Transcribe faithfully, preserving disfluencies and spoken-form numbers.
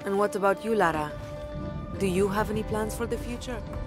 And what about you, Lara? Do you have any plans for the future?